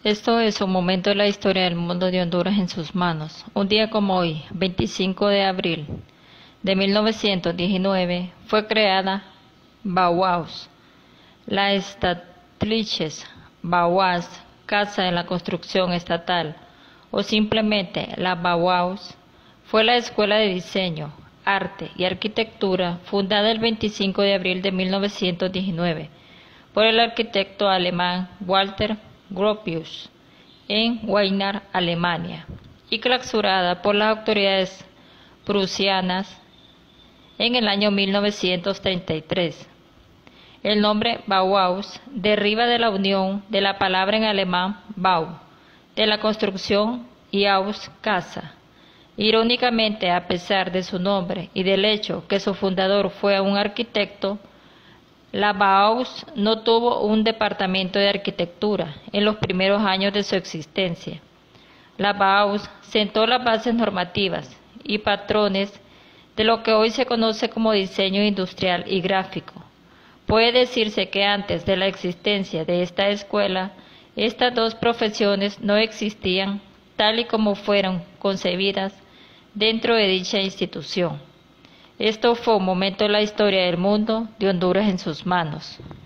Esto es un momento de la historia del mundo de Honduras en sus manos. Un día como hoy, 25 de abril de 1919, fue creada Bauhaus, la Staatliches Bauhaus, Casa de la Construcción Estatal, o simplemente la Bauhaus. Fue la escuela de diseño, arte y arquitectura fundada el 25 de abril de 1919 por el arquitecto alemán Walter Gropius en Weimar, Alemania, y clausurada por las autoridades prusianas en el año 1933. El nombre Bauhaus deriva de la unión de la palabra en alemán Bau, de la construcción, y Haus, casa. Irónicamente, a pesar de su nombre y del hecho que su fundador fue un arquitecto, la Bauhaus no tuvo un departamento de arquitectura en los primeros años de su existencia. La Bauhaus sentó las bases normativas y patrones de lo que hoy se conoce como diseño industrial y gráfico. Puede decirse que antes de la existencia de esta escuela, estas dos profesiones no existían tal y como fueron concebidas dentro de dicha institución. Esto fue un momento en la historia del mundo de Honduras en sus manos.